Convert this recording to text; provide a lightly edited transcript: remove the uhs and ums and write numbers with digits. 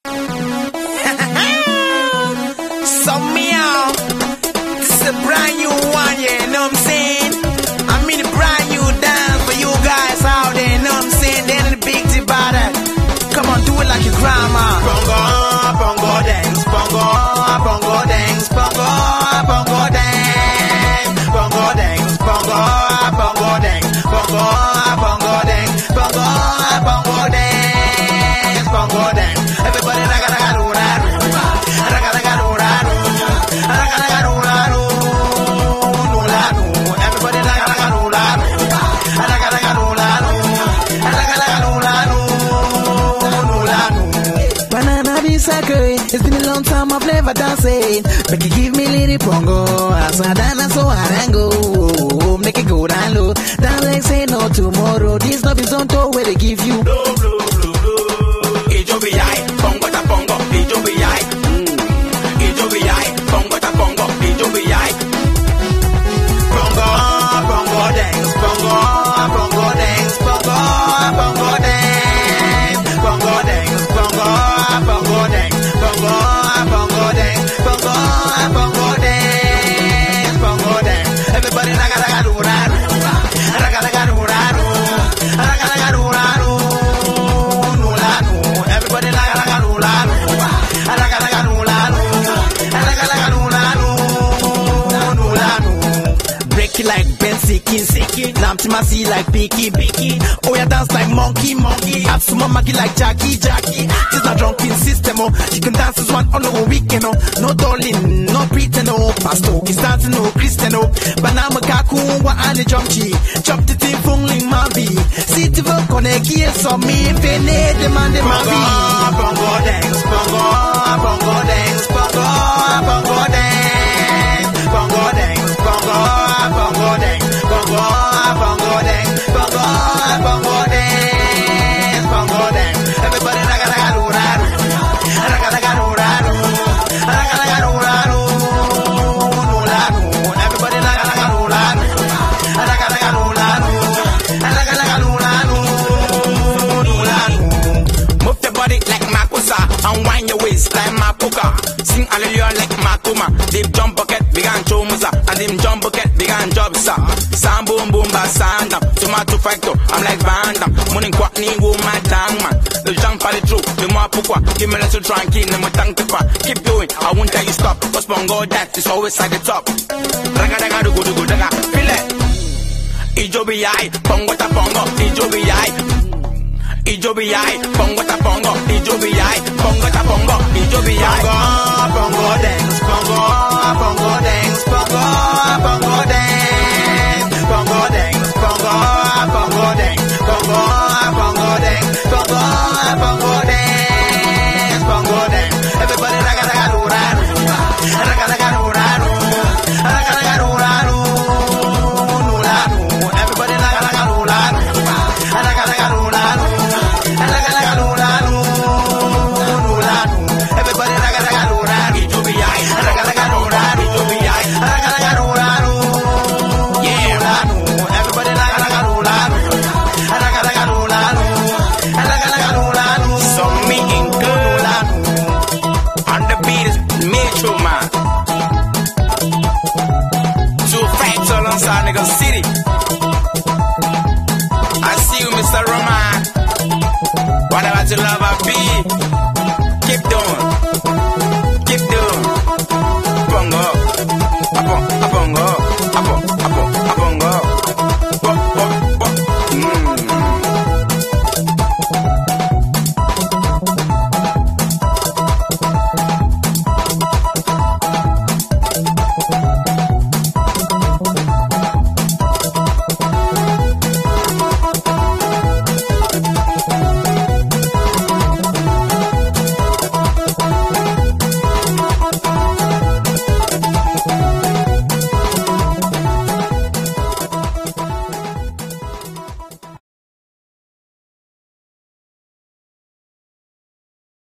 So meow, this is a brand new one, yeah, know what I'm saying? I mean a brand new dance for you guys out there, know what I'm saying? They ain't the big deal about that. Come on, do it like your grandma. Bongo, bongo dance, bongo, bongo dance, bongo, bongo dance, bongo dance, bongo, bongo dance, bongo, bongo dance, bongo, bongo dance, bongo dance. Everybody raga raga do raga raga raga do raga raga raga do raga. Everybody raga raga do raga raga raga do raga raga raga do raga. Banana be sacred. It's been a long time I've never danced. Make it give me little pongo. As I dance so I can go. Make it go down low. Down like say no tomorrow. This love is on top where they give you. Pongo ta pongo, ijobiai. Ijobiai, pongo ta pongo, ijobiai. Pongo, pongo dance, pongo, pongo dance, pongo, pongo dance, pongo dance, pongo, pongo dance, pongo, pongo dance, pongo, pongo dance, pongo dance. Everybody raga raga do raga, raga raga do raga, raga raga do raga. Everybody raga raga do raga, raga raga do raga, raga raga do raga. Break it like Ben Sikin, Nam Timasi like Biki. Oh yeah, dance like monkey. Have some Maggie like Jackie. This not drunken system, oh. You can dance as one on a weekend, oh. No darling, no pretend, oh. Pastor is dancing, no Christian, oh. Banana kaku wa ane jump the thing fungling mavi. City vote connect here, so me fene demand mavi. Bongo dance, bongo dance, bongo dance, bongo dance, bongo dance, bongo dance, bongo dance. Everybody raga raga do raga, raga raga do raga, raga raga do raga. Everybody raga raga do raga, raga raga do raga, raga raga do raga. Move your body like Makosa and wind your waist like Mapuka. Sing hallelujah like Makuma. Deep jump bucket, big and chomusa, and dim jump bucket, big and jobsa. Sound boom boom ba sound down. Tomato factor, I'm like Van Damme. Morning quack ni wo my dang man. The jump for the truth, the Mapukwa. Give me a little tranquil, no more tank to keep doing, I won't tell you stop. Cause bongo that is always at the top. Raga raga do go raga, feel it. Ijobiai, bongo ta bongo, ijobiai. Ijobiai, bongo ta bongo, ijobiai, bongo ta bongo, ijobiai. Bongo dance, bongo dance, bongo dance, bongo dance, bongo dance, bongo dance, bongo dance, bongo dance. Everybody raga raga do raga, raga raga do raga, raga raga do raga. Everybody raga raga do raga, raga raga do raga. Everybody raga raga do raga, ijobiai, raga raga do raga, ijobiai, raga raga do raga. Yeah, everybody raga raga do raga, raga raga do raga, raga raga do raga. So me and good on the beat is Metro Man. Two facts alongside nigga city. I see you, Mr. Roman. Whatever you love, I be. Keep doing. Bongo.